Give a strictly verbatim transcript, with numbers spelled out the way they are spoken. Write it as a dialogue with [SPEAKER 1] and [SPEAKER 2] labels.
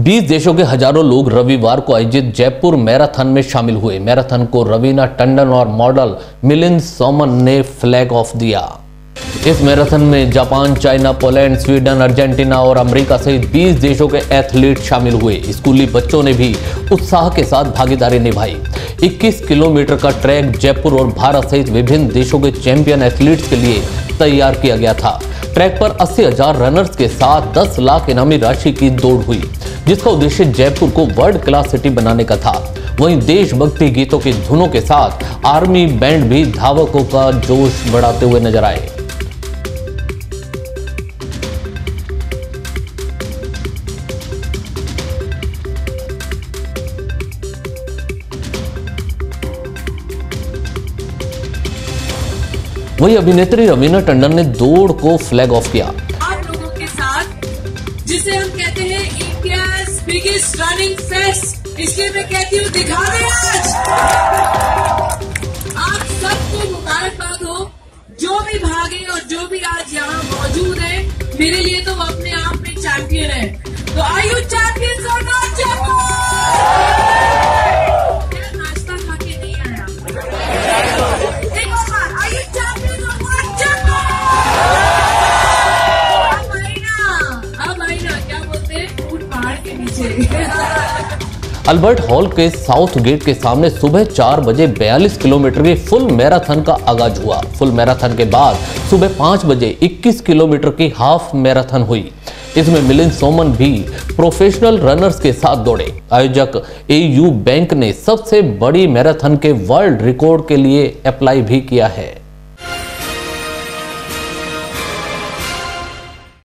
[SPEAKER 1] बीस देशों के हजारों लोग रविवार को आयोजित जयपुर मैराथन में शामिल हुए। मैराथन को रवीना टंडन और मॉडल मिलिंद सोमन ने फ्लैग ऑफ दिया। इस मैराथन में Japan, China, Poland, Sweden, Argentina और अमेरिका सहित बीस देशों के एथलीट शामिल हुए। स्कूली बच्चों ने भी उत्साह के साथ भागीदारी निभाई। इक्कीस किलोमीटर का ट्रैक जयपुर और भारत सहित विभिन्न देशों के चैंपियन एथलीट्स के लिए तैयार किया गया था। ट्रैक पर अस्सी हजार रनर्स के साथ दस लाख इनामी राशि की दौड़ हुई, जिसका उद्देश्य जयपुर को वर्ल्ड क्लास सिटी बनाने का था। वहीं देशभक्ति गीतों की धुनों के साथ आर्मी बैंड भी धावकों का जोश बढ़ाते हुए नजर आए। वही अभिनेत्री रवीना टंडन ने दौड़ को फ्लैग ऑफ किया।
[SPEAKER 2] आप लोगों के साथ जिसे हम कहते हैं इंडियाज़ बिगेस्ट रनिंग फेस्ट, इसलिए मैं कहती हूँ दिखा दे आज। आप सबको मुबारकबाद हो, जो भी भागे और जो भी आज यहाँ मौजूद है। मेरे लिए तो वो अपने आप में चैंपियन है। तो are you champions or not champions? नाश्ता खा के नहीं आया। एक और बार, are you champions or not champions? अब आई ना, अब आई ना, क्या बोलते हैं, फूट पहाड़ के नीचे।
[SPEAKER 1] अल्बर्ट हॉल के साउथ गेट के सामने सुबह चार बजे बयालीस किलोमीटर की फुल मैराथन का आगाज हुआ। फुल मैराथन के बाद सुबह पाँच बजे इक्कीस किलोमीटर की हाफ मैराथन हुई। इसमें मिलिंद सोमन भी प्रोफेशनल रनर्स के साथ दौड़े। आयोजक एयू बैंक ने सबसे बड़ी मैराथन के वर्ल्ड रिकॉर्ड के लिए अप्लाई भी किया है।